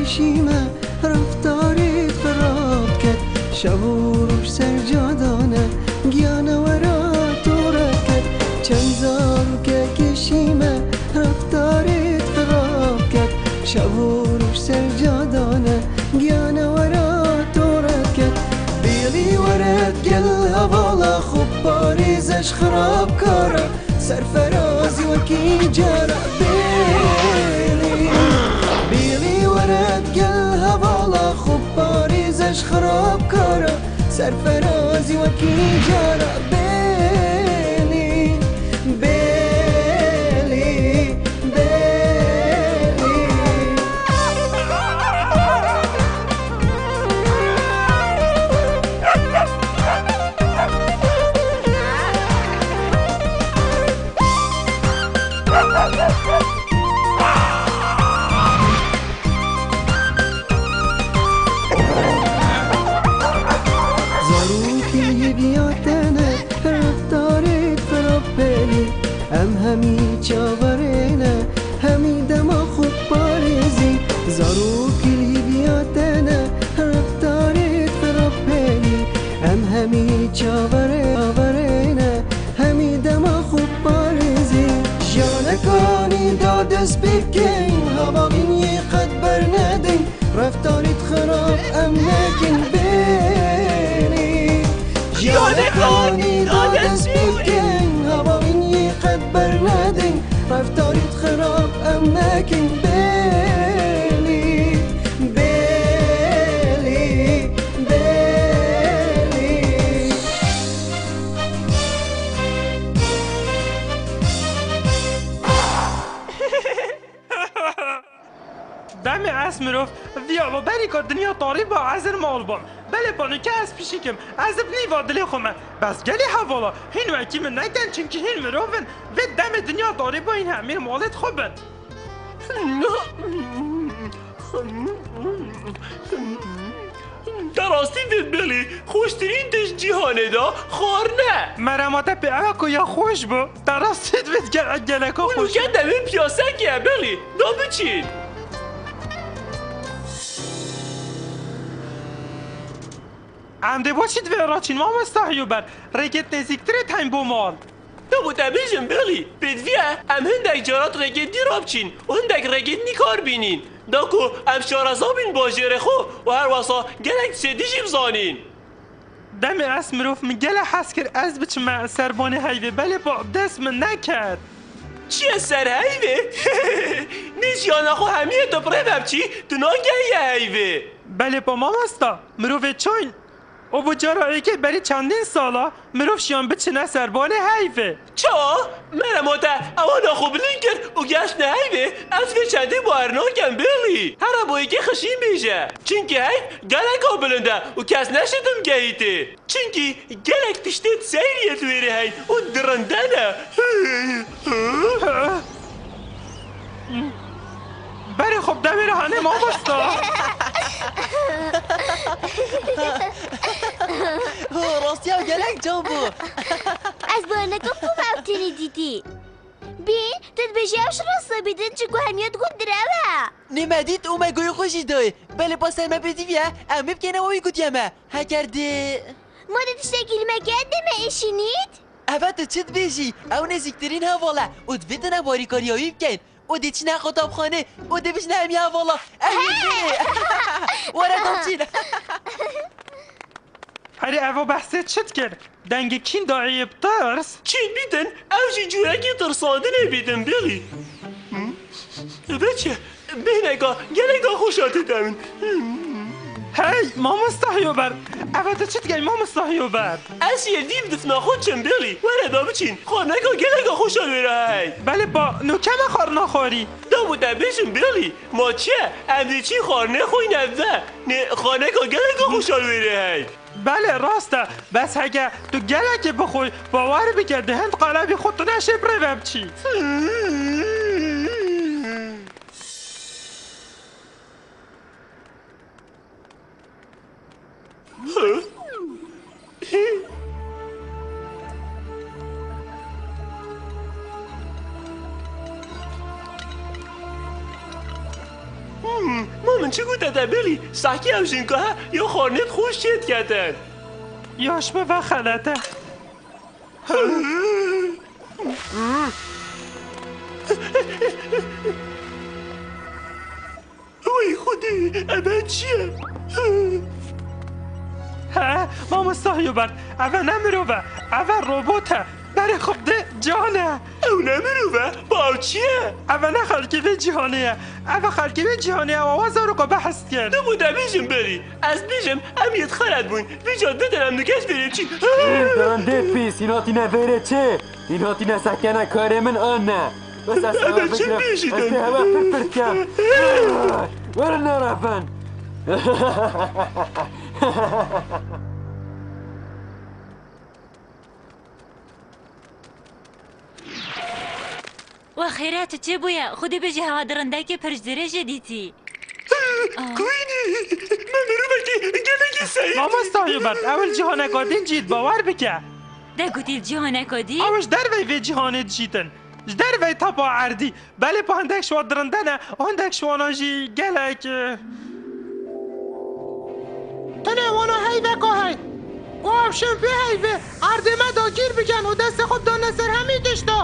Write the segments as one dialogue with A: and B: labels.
A: کشیمه رفتاری خراب کرد شب و روش سرجادانه گیانه ورا تو کرد چند زارو که کشیمه رفتاری خراب کرد شب و روش سرجادانه گیانه ورا تو کرد بیلی ورد گل هوالا خوب پاریزش خراب کاره سرفرازی وکی جاره بیلی ورد گل هوالا خوب پاریزش خراب کاره سرفرازی وکی جاره بیلی بیلی بیلی همی چاورینه همی دما خوب پاریزی زارو کلی بیاتنه رفتاریت فرابینی همی چاورینه همی دما خوب پاریزی جانکانی دادست بکن هواقین یه قد برندین رفتاریت خراب نکن بینی جانکانی دادست بکن هواقین قد برندین رفتاریت خراب نکن بیلی بیلی بیلی
B: دم اسمروف ویالا بری که دنیا طاری با عزر مال بان بله بانو که از پیشیکم از بلی وادلی خومه بس گلی حوالا هین وکی من نیتن چنکه هین مروفن و دم دنیا طاری با این همیر مالت خوبن
C: دراستی بلی خوشترین دش جیهانه دا خار نه
B: مرماته به اکو یا خوش بو دراستی بید گلکو خوش
C: اونو که دمین پیاسکیه بلی دا بچین
B: عمده باشید و راچین ما مستحیو بر رگت نزیکتره تایم بو مال
C: نبو تبیجم بلی بدویه ام هندک جارات رگت دی راب چین و هندک رگت نی کار بینین داکو ام شارزا بین باجره خو و هر واسا گلک سدیجی بزانین
B: دم اسمروف میگله حس کرد از بچه سربانه هیوه بله با دست من نکرد
C: چیه سر هیوه؟ نیز یانا خو همیه تو پره ببچی تو نانگه هیوه
B: بله با مام استا مروف چاین او بو جارایی که بری چندین سالا مروف شیان بچنه سربانه حیفه
C: چا؟ مرا موتا اوانا خوب لینکر و گشت نه حیفه از که چنده با ارناکم بلی هر بایی که خشیم بیشه چینکه حیف گلک ها بلنده و کس نشدم گهیته چینکه گلک تشتید سیریت ویره هی و درندنه
B: بری خب دمی رهانه ما بستا
D: راستی ها گلک جان بو
E: از بارنکم خوب اوتینی دیدی بین تد بجی اوش راستا بیدن چگو همیاد گود دروه
D: نمدید اومه گوی خوشی دوی بله با سلمه بدیویه امه بکنه وی گود یمه هکرده
E: ما دادشتا گیلمه گرده ما اشینید؟
D: اوه چید بیشی او نزیکترین هواله او دویدنه باریکاری هایی بکن او دیچنه خطاب خانه او دویشنه همی هوالا اهیده وارد چین
B: هری اوه بحثت شد کرد دنگ کین داعی بترس
C: چین بیدن اوشی جورکی ترساندنه بیدن بلی بچه بینگا گلگا خوشاته دمین
B: هی ما مستحیو بر اوه تا چید گی ما مستحیو بر
C: اسیل دیم دفنا خود چن بلی وردا بچین خانگا گلگا خوشا بیره هی
B: بله با نوکم خار نخوری
C: دا بوده بشن بلی ما چه امدی چی خار نخوی نبده نه خانگا گلگا خوشا بیره هی
B: بله راسته بس اگه تو گلک بخوی باور بکرده هند قلبی خودتو نشه بره بچی
C: ما من چه گوته بلی ساکی او جنگه ها یا خارنت خوش چید کردن
B: یاش به خلطه
C: وای خودی ابد چیه
B: ها ما مستحیو برد اوه نمیروه اوه روبوته بره خب ده جانه
C: او نمیروه با او چیه
B: اوه نه خلکی به جهانه اوه خلکی به جهانه و آوازارو که بحث کرد
C: نموده بیشم بری از بیشم امیت خرد بوین بیجاد بدنم نکش بریم چی
F: دانده پیس این هاتی نبره چه این هاتی نسکنه کار من آن نه بس از همه
C: چه
F: بگرم
C: بیشی
F: از ده همه پرکم ور نرفن
G: و خیرات چه بویا خودی بجی هوا درنده که پرجدره جدیدی
C: کوینی من میروه که گلگی سعید
B: ما مستحیو برد اول جهانه کادین جید باور بکه
G: ده گوتیل جهانه کدی؟
B: اوش در وی جهانه جیتن در وی تپا عردی بله پا هندک شوا درنده نه هندک شوانا جی گلک تنه وانا هیوه که هی و شمپی هیوه عرده ما دا گیر بگن و دست خوب دانه سر همی دشتا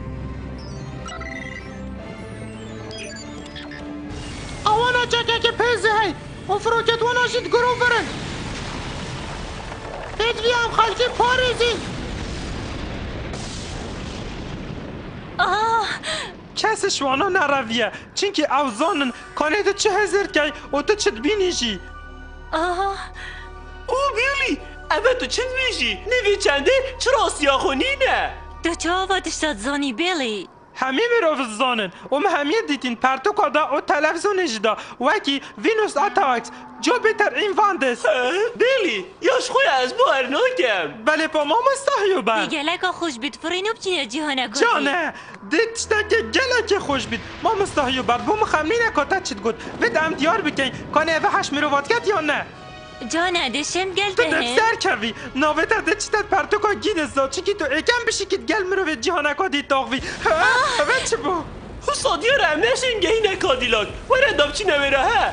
B: اوانا چکه که پیزه هی و فروکت وانا جید گرو برن ادوی هم خلکی پاریزی کس شوانا نرویه چینکه اوزانن کانه ده چه هزر که و تو چت بینیشی
C: او بیلی اما تو چند بیشی نوی چنده چرا سیاخونی نه
G: تو چه آواتش داد زانی بیلی؟
B: همه میروف زانن همه دیتین پرتوکا دا و تلفزیونش دا وکی وینوس اتاکس جو بیتر این واندس
C: بیلی یاش خوی از بو ارناکم
B: بله پا ما مستحیو بند
G: دیگه لکا خوش بیت فرینو بچینه جهانه کدی
B: جانه دیتشتا که گله که خوش بید ما مستحیو بند بو مخمنی نکاتا چید گود وید ام دیار بکن کانه اوه هش میروات کت یا نه
G: جانه دشم گل
B: تو
G: دهم
B: سر کوی ناویتا دیتشتا پرتوکا گینزا چیکی تو ایکم بشی کت گل میروی جهانه کادی تاغوی اوه چه بو
C: حسادی ها رمنش این گهی نکادیلاک وره دابچی نمیره ها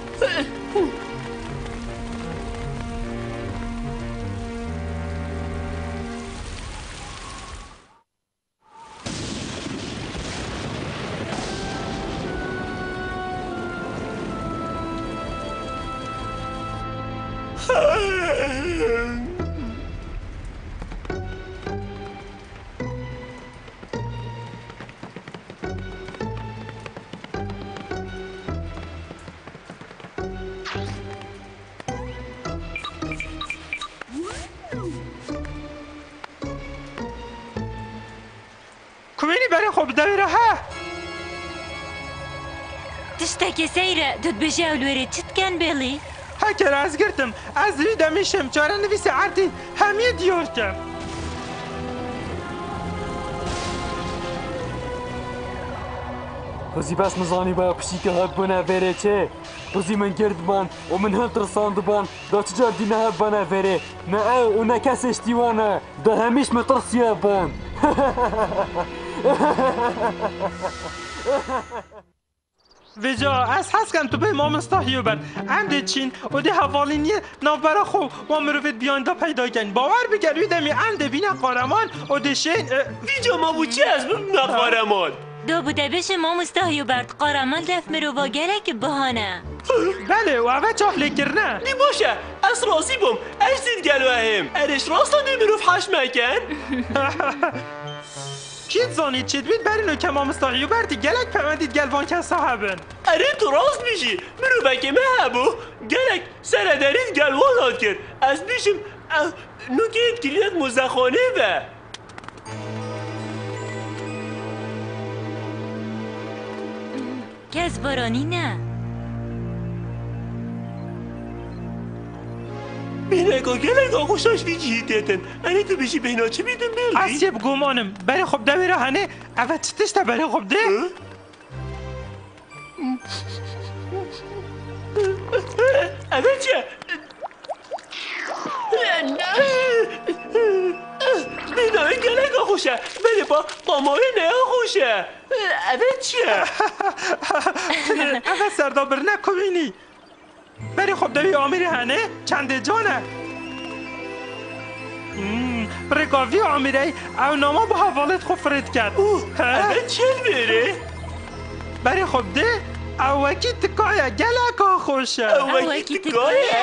B: کوینی برای خوب دویره ها
G: تشتاكي سيرة دود بجاول وريد شتكن بيلي
B: هکر از گرتم از ریده میشم چاره نویس عردی همی دیور کم
F: خزی بس مزانی با پشی که هک بنا وره چه خزی من گرد بان و من هم ترساند بان دا چجار دی نه بنا وره نه او نه کس اشتیوانه دا همیش مترسیه بان
B: ویجا از هست کن تو به ما مستحیو بند امده چین و ده حوالینی نوبرا خو و مروفید بیان دا پیدا کن باور بگر ویدمی امده بینه قارمان و ده شین
C: ویجا ما بود چی از نقارمان
G: دو بوده بشه ما مستحیو برد قارمان دف مرو با گلک بهانه
B: بله و اوه چاخلی کرنه
C: نی باشه از راسی بوم اشتید گلوه هم ارش راستا نمیروف حشمکن
B: کید زانید چید بید برینو که ما مستحیو بردی گلک پمندید گلوان کن صاحبن
C: اره تو راست میشی مرو بکه مه هبو گلک سردرید گلوان هاد کرد از بیشم نوکید کلیت مزخانه به
G: کس بارانی نه
C: بینگا گلک آخوشاش ویجی دیتن اره تو بشی بینا چه بیدن بلی؟
B: اسیب گمانم بری خوب دویره هنه اوه چتش تا بری خوب ده
C: اوه چه؟ ئەمێ ناوێن گەلێکە خۆشە بەێ بە قامۆی نەیە خۆشە ئەvê چییە؟
B: ئەvê سەردابرنە کوینی بەری خۆ دەوی ئامری هەنێ چەندێ جانە ڕێکاوی ئامیرەی ئەو نامە بە هەواڵێت خۆ فرێت کرد
C: ئەvê چێل بێرێ؟
B: بەری خۆ بدێ ئەو وەکی تکایە گەلێکا خۆشە
C: وەکی تکایە؟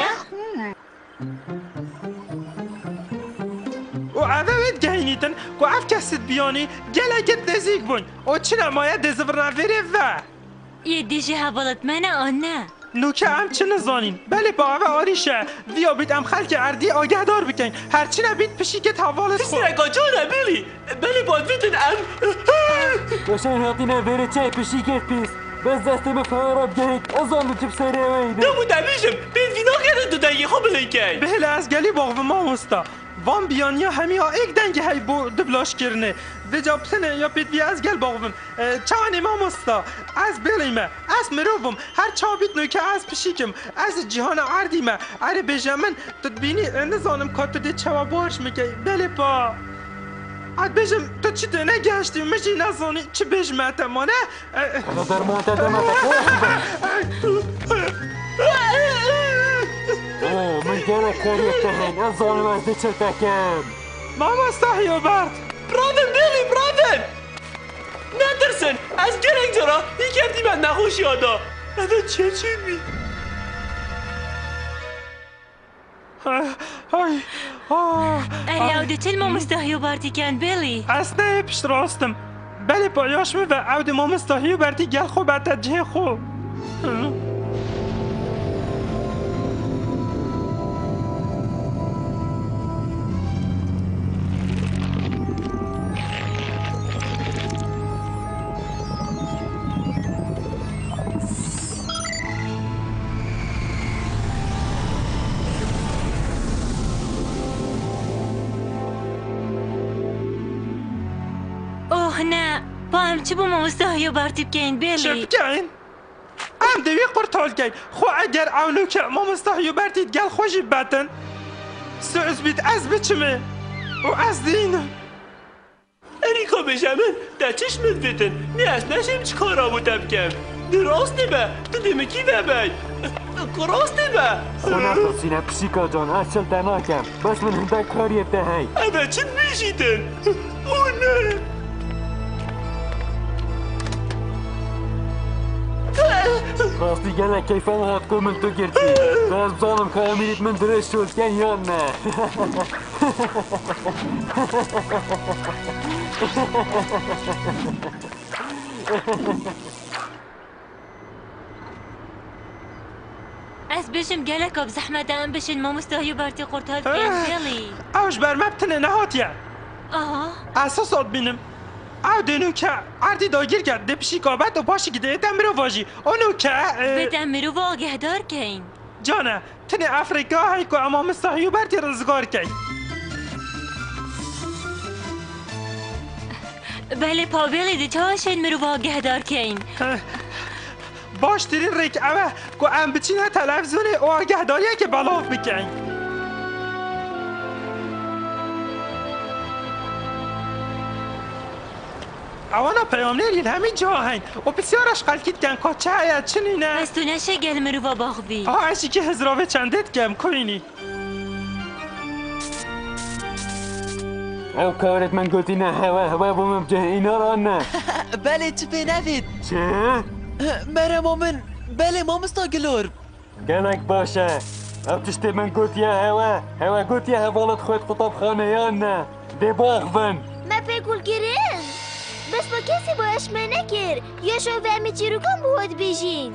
B: و ئەvê وێت گەهینیتن و ئەف کەست بیانی گەلێکت نزیک بوون و چ نەمایە دێزڤڕنەڤێرێ ڤە
G: یه دیجی هەواڵت منە ئانە
B: نوکە ئەم چ نزانین بەێ با ئەvê ئاریشە ڤیا بیت ئەم خەلکی ئەردی ئاگەهدار بکەین هەرچی نەبیت پشیکت هەواڵت خۆ
C: سرەکە جانە بێلی بەێ بادوێتن ئەم
F: بەشەر هاتینە ڤێرەچێ پشیکێت پیس بەس دەستێ بە فەوەرە بگەیت ئەزان چ بسەرێوەیدە
C: دەمو دەبیژم پێوی ناکەێت تو دەنگی خۆ بڵێکەی
B: بهێ لە ئەزگەلی باغ مامۆستا وان بیانیا هەمیها ئێک دەنگی هەی بۆ دبلاشکردنێ دجا بسنێ یا پێتوی ئەزگەل باغبم چاوانی مامۆستا ئەس بێڵیمە ئەس مرۆڤم هەر چاوبیت نوکە ئەس پشیکم ئەس جیهانە ئاردیمە ئەرێ بێژە من تبینی نزانم کا تو دێ چەوا بۆش مکەی بێلێ پا ئەت بێژم تو چی تێ نەگەشتی مژی نەزانی چ بێژمەتەمانە
F: دەرمانتە دەمەتە من گەلێک کارێکتە هەین ئەزانم ئەس دێ چێتەکەم
B: مامۆستا هیۆبەرت
C: برادن بێلی برادن نەترسن ئەس گەلێک جارا یەکێتی من نەخۆشیادا ئەvê چێچێمی
G: ئەری ئەو دەچێت مامۆستا هیوبارتیکیان بێلی
B: ئەس نەیە پشت ڕاستم بەێ پایاش بە ئەو دێ مامۆستا هیوبەرتی گەل خۆ بەتە جێ خۆ
G: ئۆه نە با ئەم چ بۆ مامۆستا هیوبارتی بکەین
B: چ
G: بێلی
B: بکەین؟ ئەم دەوی قورتالکەین خۆ ئەگەر ئەو نوکە مامۆستا هیوبەرتیت گەل خۆشی بەتن سوز بیت ئەس بچمێ و ئەس دینە
C: ئەریکۆ بێژە من دە چشمت بێتن نێ ئەس نەشێم چ کارا بۆ تە بکەم دراستی بە تو دێمەکی بەبەی ڕاستی بە
F: خۆ نەترسینە پشیکە جان ئەس چلتە ناکەم بەس من هەندێک کارێتە هەی
C: ئەvê چت بێژیتن ئۆ نە
F: ڕاستی گەلێک کەیفەن هاتکۆ من تۆ گرتی بەس بزانم کە ئەمیریت من درێژ شۆزکەن یان نە
G: ئەس بێژم گەلێکە بزەحمەتە ئەم بشین مامۆستا هیوبارتی قورتال بکەین بێلی
B: ئەوش بەرمە بتنێ نەهاتیە
G: ئاها
B: ئەسە سۆت بینم ئەو دێنوکە ئاردی داگیر کرد دێ پشیکابەت و پاشێکی دێتە مرۆڤاژی ئەو نوکە
G: بێتە مرۆڤ ئاگەهدارکەین
B: جانە تنێ ئەفریقا هەیکۆ ئەما مامۆستا هیوبەرتی ڕزگارکەی
G: بەێ پاوێڵی دەچەوەشێن مرۆڤ ئاگەهدارکەین
B: باشترین ڕێک ئەوە کۆ ئەم بچینە تەلەڤزیۆنێ ئەو ئاگەهداریەکە بەڵاو بکەین ئەوانە پەیامنێری هەمی جا هەین و پرسیارەش خەلکیت کەن کۆ چ هەیە چنینە
G: ئەس تو نەشە گەل مرۆڤ باخبی
B: ئەشیکی هزراوێ چەندێت کەم کوینی
F: ئەو کارێت من گوتینە هەوە هەوە بۆ من بجێ ئیناڕانە
D: بەێ چ پێ نەبێت
F: چێ؟
D: مەرەمۆ من بەێ مامۆستا گلۆر
F: گەلێک باشە ئەو تشتێ من گوتیە هەوە گوتیە هەواڵت خۆت قوتابخانەیان نە دێ باغ بن
E: ما پێگوڵگیرن بەس بۆ کەسی بۆ ئەشمە نەکرد یاشۆ ڤەمی چیرروکەم بۆت بێژین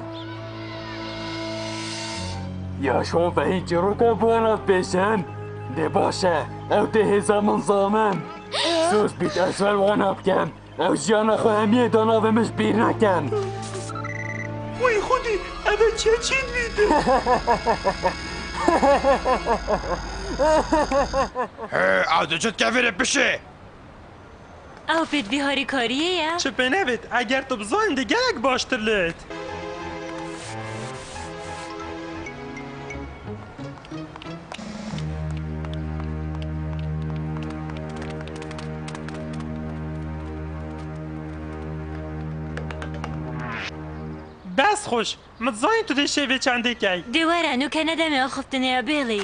F: یاشۆ بە هیچ ڕووکە بوانات پێشەن دێ باشە ئەو تێ هێزە من زامن سوز بیت ئەسوەر وانە بکەم ئەو ژیانە خۆ هەمیە داناوێ مش بیر نەکەن
C: وی خودی ئەvê چێچین بیتن
B: ئەو دەچێت کەڤێرە بشێ
G: ئەو پێت بیهاری کاریەیە
B: چ پێ نەبێت ئەگەر تو بزانین دە گەلێک باشتر لێت بس خوش متزاین تو دی شیوه چنده کی
G: دواره نو که ندمه آخفتنه یا بیلی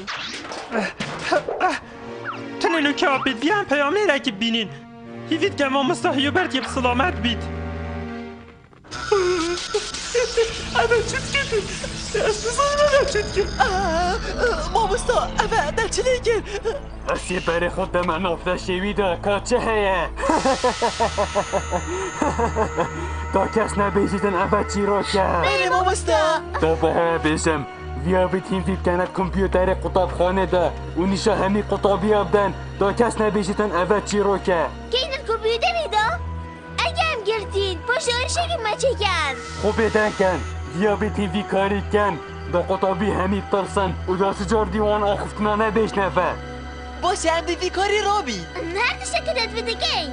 B: تنه نو که آبید بیان پیامی را که بینین هیوید که ما مستحیو برد یه بسلامت بید
C: اما چید کردی؟ از نظام چید کرد؟
D: مامستا اوه در چه لیکن
F: اسی بری خود من افته شوی دا که چه هیه دا کس نبیشیدن اوه چی رو کرد
D: بله مامستا
F: دا به بیشم ویا بیتیم فیب کند کمپیوتر قطاب خانه دا و نیشا همی قطابی آبدن دا کس نبیشیدن اوه چی رو کرد
E: که این کمپیوتری دا؟ اگه هم گرتین پاشارش اگه ما چکن
F: خوبه دن کن ویا بیتیم فی کاری کن دا قطابی همی ترسن و دا سجار دیوان آخفتنا نبیش نفه
D: باشه هم دیدی کاری رابی
E: هر دشته که داد بده کی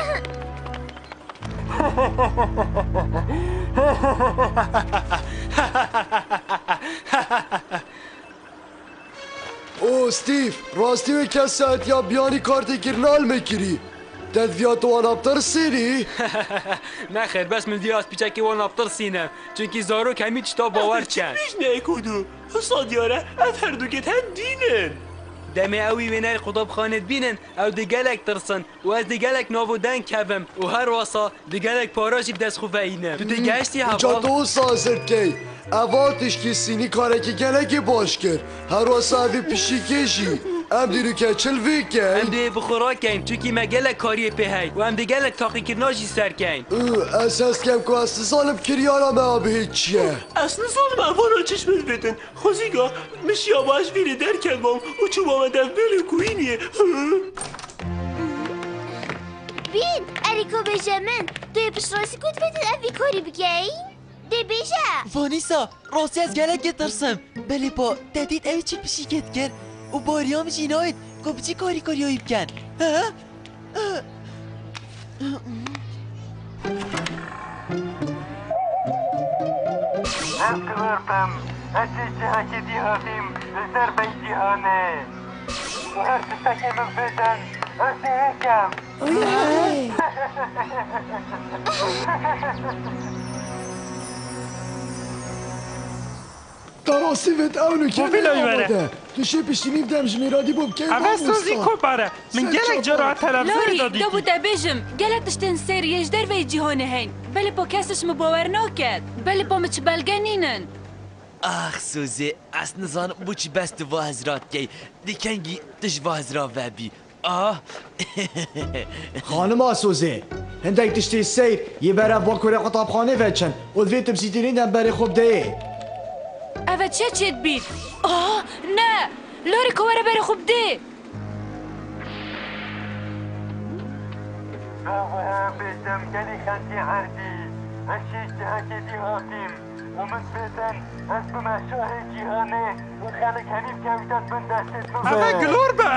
H: او ستيف راستي كاسات يا بياني كارتي كيرنال مكري تدفيات وانا بترسيني
F: نه خیر بس من دیاز پیچکی وان ابتر سینم چونکی زارو کمی چتا باور چند
C: پیش نیکودو صادیاره از هر دو که دینن
F: دمه اوی وینای قطب خانت بینن او دیگلک ترسن و از دیگلک ناو دن کبم و هر واسا دیگلک پاراشی بدست خوفه اینم تو دیگشتی
H: جا
F: حوال
H: تو سازر کی اواتش که سینی کاره که گلک باش کرد هر واسا اوی پیشی کشی ام دیرو که چل وی
F: هم
H: کن
F: دوی بخورا کن چونکی مگلک کاری پهی و هم دیگلک تاقی کرناجی سر کن
H: اساس کم که اصلا سالم کریانا ما به هیچیه
C: اصلا سالم اولا چشمت بدن خوزیگا مشی آباش ویره در کلمام و چوب آمدن بله کوینیه
E: بین اریکو بجمن توی پشت راستی کود بدن اوی کاری بگی؟ ده بیجه
D: وانیسا راستی از گلک ترسم بله با تدید اوی چی پیشی کت کرد و باریام جینایت گفت چی کاری هایی بکن
F: هم کورتم اچه جهکی دی هاتیم زر بیتی هانه و هر سستکی من بدن ارسی هکم
H: تراسی وید اونو که
B: موبیل
H: آمده تو شی پیشینیم دمج میرادی بوب که
B: اوه سازی کپاره من گلک جرا تلفزیون
I: لاری
B: دادی
I: دو بوده بیجم گلک تشتن سیر یجدر وی جیهانه هین بله با کسش مباور ناکد بله با مچ بلگنینن
D: آخ سوزی از نزان بوچی بست و حضرات کی دیکنگی تش و حضرات وبی
J: خانم آسوزه هندک تشتی سیر یه بره با کره قطاب خانه وچن و دوی تبسیدینین دم بره خوب ده
I: اوه چه چید بید نه لاری کواره بره خوب ده
F: بیشتم گلی خنجی عردی اشیش جهکی دی هاتیم و من بیتن از بمشاه جیهانه و خلق همیم کمیتان من دستت
B: اوه گلور به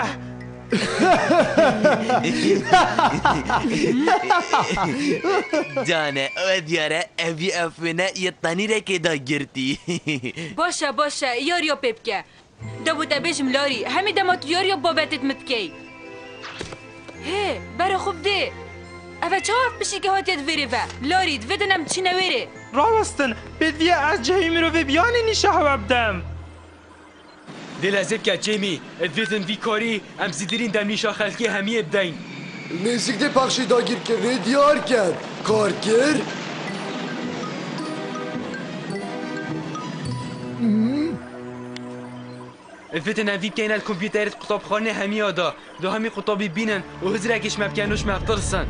D: دانه او دیاره اوی افونه یه تانی را که دا گرتی
I: باشه یاریا پیبکه دو بوده بیجم لاری همی دمات یاریا بابتت متکی هی بره خوب ده اوه چه هاف بشی که هاتیت ویره و لاری دویدنم چی نویره
B: راستن بدویه از جهی میرو و بیانی نیشه هوا بدم
F: دل ازب که جیمی ادویتن وی کاری ام زیدرین دم نیشا خلقی همی ابدین
H: نزدیک ده پخشی داگیر که دیار کرد کار کرد
F: ادویتن ام وی بکین الکمپیوترت قطاب خانه همی آدا دو همی قطابی بینن و هزرکش مبکنوش مبترسن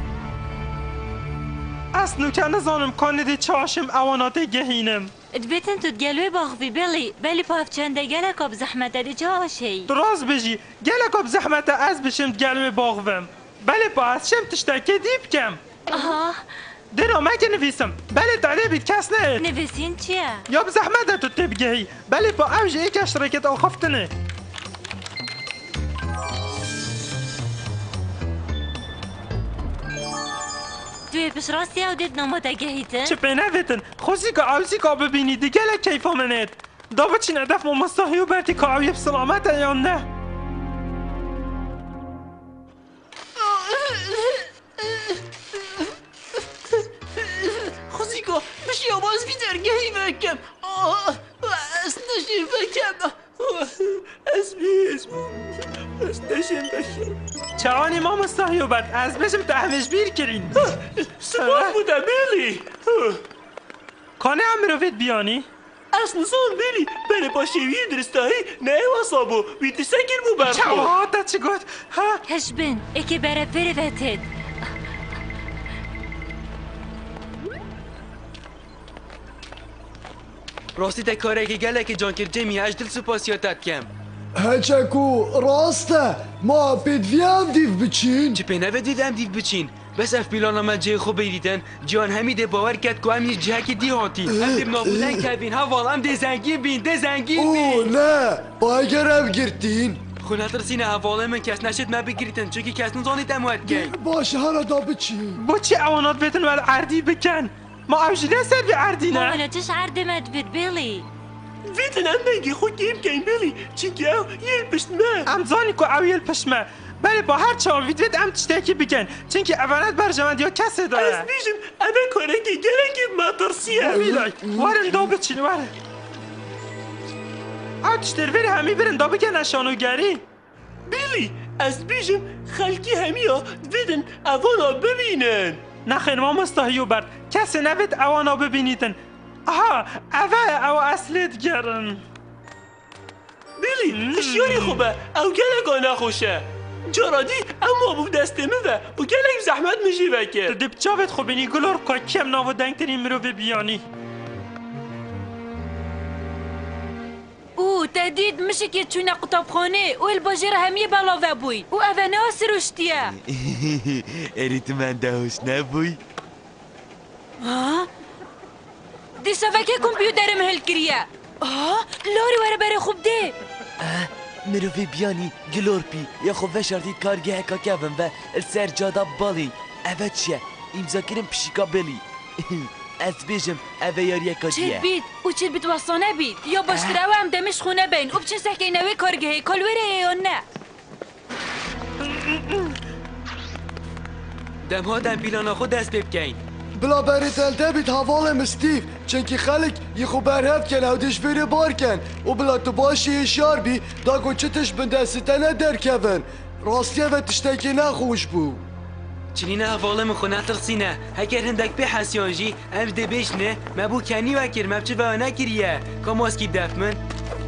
B: اصنو که نزانم کانه ده چاشم اوانات گهینم
G: دبیتن تو دگلوی باخوی بلی پاف چنده گلک آب زحمت ده جا هاشی
B: دراز بجی گلک آب زحمت از بشم گلوی باغوم بله با از شم تشتاکی دیب کم
G: آها
B: دینا مگه نویسم بله داده بید کس نه
G: نویسین چیه؟
B: یا بزحمت تو تبگهی بله با اوج ایک اشتراکت آخفتنه
G: توی پیش راستی او دید نامو گهیتن؟
B: چه پینه ویتن خوزی که اوزی که ببینی دیگه لکیفا منید دا بچین ادف ممستاهی و برتی که اوی بسلامت یا نه
C: خوزیگا مشی آباز بیدر فكم استشم فكم اسبیش استشم فکم
B: چوانی ما مستحیو برد از بشم تحمیش بیر کرین
C: سباق بوده بیلی
B: کانه هم مروفت بیانی؟
C: اصلا سان بیلی بره با شیوی درستایی نه واسابو بیتی سکر بو برخو
B: چوا تا چی گفت؟
G: هشبن اکی برای پروتت
D: راستی تا کاره که گله که جان کرد جمی هش دل سپاسیاتت کم
H: هچکو راسته ما بدوی هم دیو بچین
D: چه پینه و دیدم دیو بچین بس اف پیلان آمد جای خوب بیدیدن جان همیده باور کرد که هم یه جه که دی هاتی هم دیب نابودن که بین ها هم ده زنگی بین ده زنگی
H: او
D: بین
H: نه باگرم گرتین
D: خونه ترسینه حواله من کس نشد من بگیریتن چون که کس نزانی تموید کن
H: باشه هر دا بچین
B: با چی اوانات بتن ول عردی بکن؟ ما اوشیده سر بی عردی نه؟
G: مامانا تش عردمت بید بیلی
C: ویتن هم بگی خود گیم کن بیلی چونکه او یه پشت من
B: ام زانی که اویل پشمه بله با هر چهار ویدویت ام تشتکی بکن چونکه اولت برجمند یا کسی داره
C: از بیشم اوه کاره که گله که مطرسیه
B: بیلای وارن دا بچین واره او تشتر ویره همی برن دا بکن نشانوگری
C: بیلی از بیشم خلکی همیا دویدن اوانا ببینن
B: نخیر ما مستحیو برد کسی نوید اوانا ببینیدن آها اوه او اصلیت گرن
C: بیلی هشیاری خوبه او گله نخوشه جارادی اما بو دسته میوه و گله زحمت میشی وکر
B: دب جاوت خوبینی گلور که کم ناو دنگترین مرو بیانی
I: او تدید مشي که چونه قطابخانه و الباجر همیه بلاوه بوی و اوه ناس رشتیه
D: اریت من دهوش نبوی
I: ها؟ دی سوکه کمپیوترم هل کریه لاری وره بره خوب ده
D: مروفی بیانی گلور پی یا خوب شرطید کارگه که کبم و السر جادا بالی اوه چیه امضا کرم پشیکا بلی از بیشم اوه یاریه
I: چل
D: کادیه
I: بید و چل بید واسانه بید یا باشتره و هم دمش خونه بین و بچین سحکه نوی کارگه کالوره یا نه
D: دم ها دم پیلانا خود دست بکن
H: بلا بری تلته بید حوالم استیف چنکی خلق یه خوب برهف کن او دش بری بار کن و بلا تو باشی اشار بی دا گو چتش بندسته ندر کون راستیه و تشتکی نخوش بو
D: چنین حواله من خونه ترسینه هکر هندک به حسیانجی ام ده بشنه مبو کنی وکر مبچه و نکریه که ماسکی دف من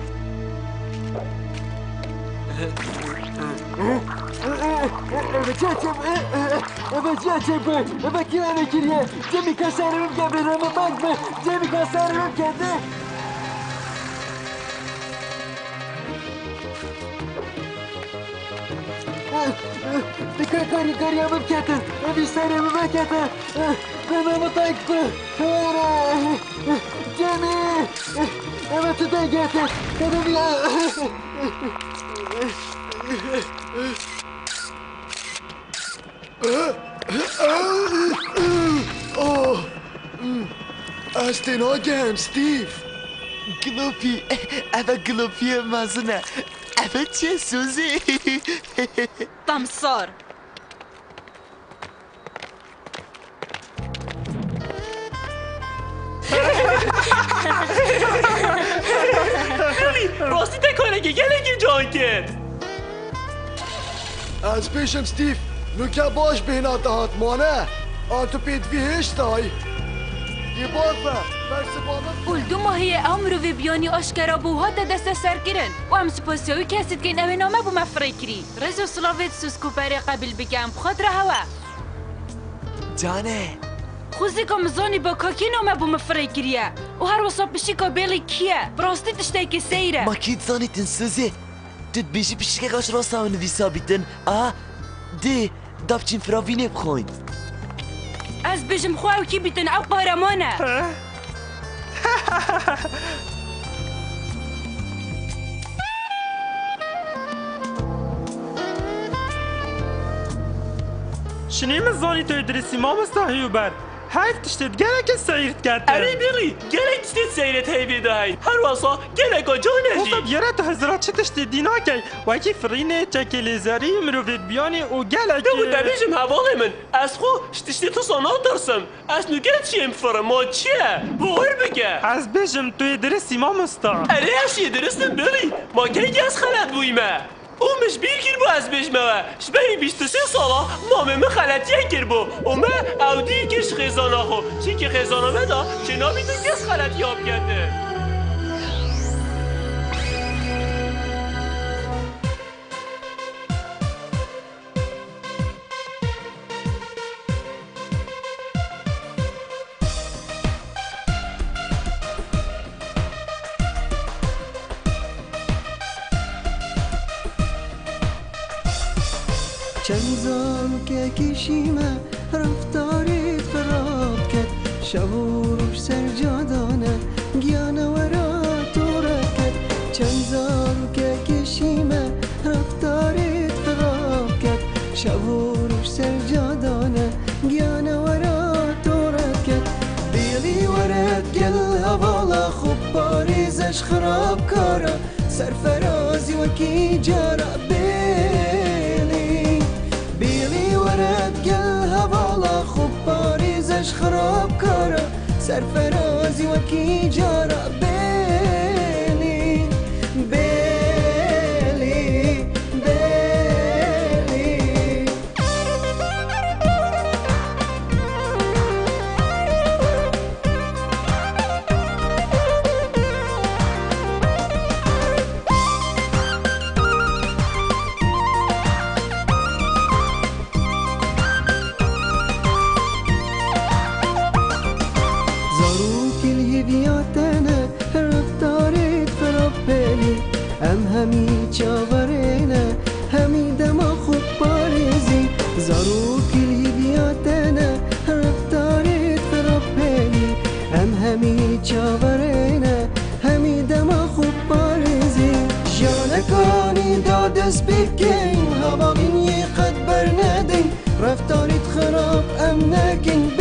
A: کاری هم بکتن بیشتری بکتن بنا مطاق جمی اما تو دنگتن کنم یا
H: استنا گم ستیف
D: گلوپی اوه گلوپی مزنه اوه چیه سوزی
I: تمسار
C: راستی تکانه که گله که جان کرد
H: از پیشم ستیف نوکه باش بهنا دهات مانه آتو پید ویهشتای یه بازه
I: اول 2 ماهی عمرو و بیانی آشکارا بوها تا دست سر کرن و هم سپاسیوی کسید که اوه نامه بو مفره کری رزو سلاویت سوسکو پره قبل بگم خود را هوا
D: جانه
I: خوزی که مزانی با کاکی نامه بو مفره کریه و هر وصاب بشی که بیلی کیه براستی تشتای که سیره
D: ما کید زانیتن سوزی تد بیشی پیشی که قاش راستا و نویسا بیتن ده دابچین فراوینه بخوین
I: از بجم خواه کی بیتن او قهرمانه
B: شنیم زانی تو ادرسی ما مستحیو بر حیف تشتید گلک سعیرت کردن
C: اری بیلی گلک تشتید سیرت هیوی دهی هر واسا گلک و جا نجی
B: خب یاره تو هزرات چه تشتید دینا کی وکی فرینه چکی لیزاری مروفید بیانی و گلک
C: دو دبیجم حواله من از خو تشتید تو سانا درسم از نگه چیم فرم ما چیه بور بگه
B: از بیجم توی درستی ما مستا
C: اری اشی درستم بیلی ما کی از خلط بویمه او مش بیرگیر بو از بجمه شبهی 23 سالا مامه من خلطیه گر بو و من او دیگش خیزانه خو چی که خیزانه مدا چه نامی تو کس خلطی آب کرده
K: چند زال که کشیمه رفتاریت خراب کرد شب و روش سرجادانه گیانه ورا تو کرد چند زال که کشیمه رفتاریت خراب کرد شب و روش سرجادانه گیانه ورا تو کرد بیلی ورد گل هوالا خوب پاریزش خراب کارا سرفرازی وکی جارا هوالا خوب پاریزش خراب کارا سرفرازی وکی جارا بیلی بیلی بیلی همی چاورینه همی دما خوب پاریزی زاروکی الهیبیاتنه رفتاریت خراب پیلی همی چاورینه همی دما خوب پاریزی جانکانی دادست بکن هواقین یه قد برندین رفتاریت خراب نکن